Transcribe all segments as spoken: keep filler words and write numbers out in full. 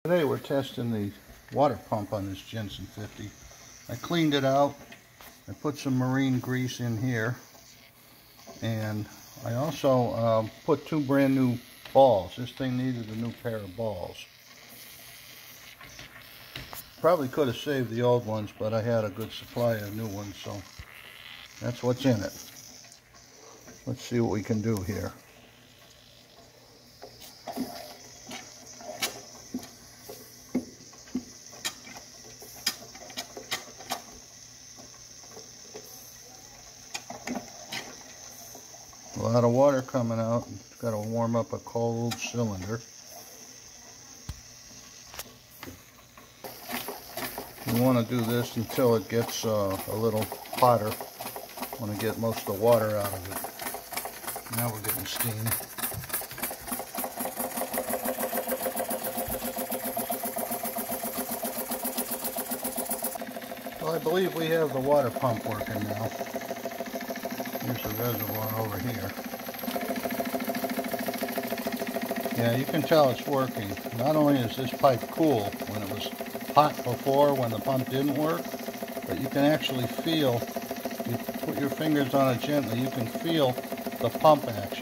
Today we're testing the water pump on this Jensen fifty. I cleaned it out. I put some marine grease in here. And I also uh, put two brand new balls. This thing needed a new pair of balls. Probably could have saved the old ones, but I had a good supply of new ones, so that's what's in it. Let's see what we can do here. A lot of water coming out. Got to warm up a cold cylinder. You want to do this until it gets uh, a little hotter. Want to get most of the water out of it. Now we're getting steam. Well, I believe we have the water pump working now. Here's the reservoir over here. Yeah, you can tell it's working. Not only is this pipe cool when it was hot before, when the pump didn't work, but you can actually feel, you put your fingers on it gently, you can feel the pump action.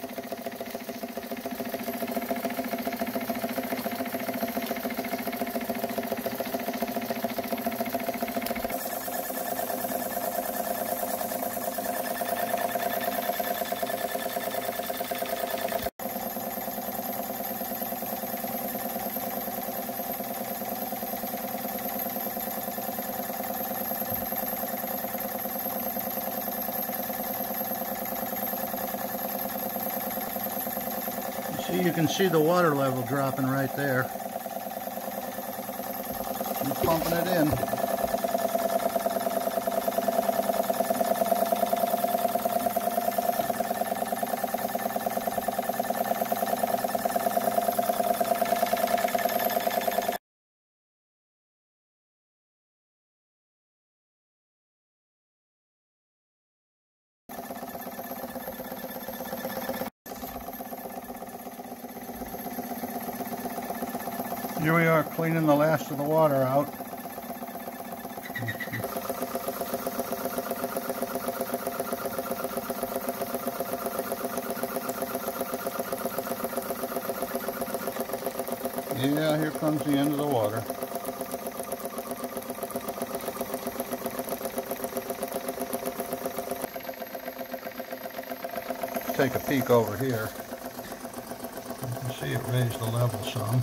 See, you can see the water level dropping right there. Keep pumping it in. Here we are cleaning the last of the water out. Yeah, here comes the end of the water. Take a peek over here. You can see it raised the level some.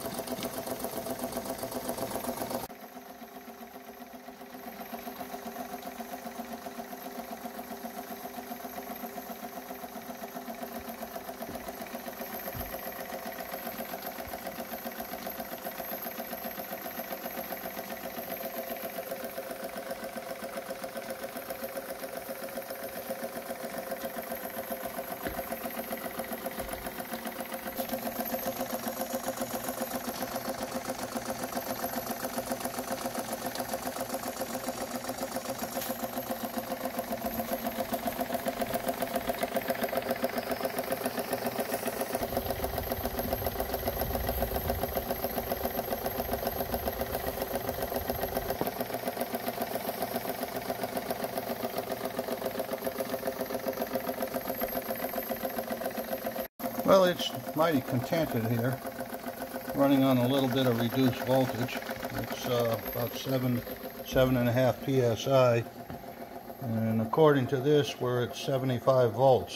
Well, it's mighty contented here, running on a little bit of reduced voltage. It's uh, about seven, seven and a half P S I, and according to this, we're at seventy-five volts.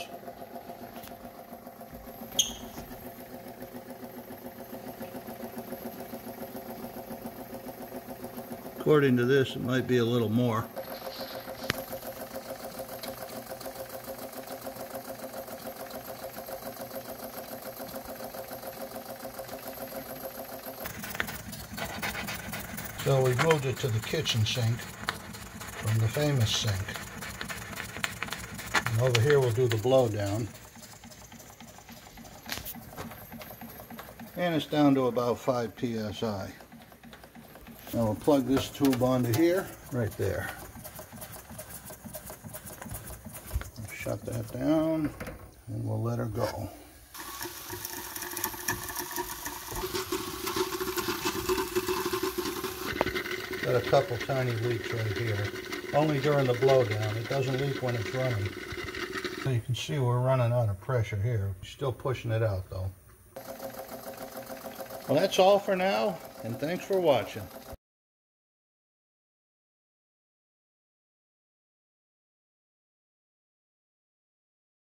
According to this, it might be a little more. So we've moved it to the kitchen sink from the famous sink. And over here we'll do the blow down. And it's down to about five P S I. Now we'll plug this tube onto here, right there. Shut that down and we'll let her go. Got a couple tiny leaks right here. Only during the blowdown. It doesn't leak when it's running. So you can see we're running out of pressure here. Still pushing it out though. Well, that's all for now, and thanks for watching.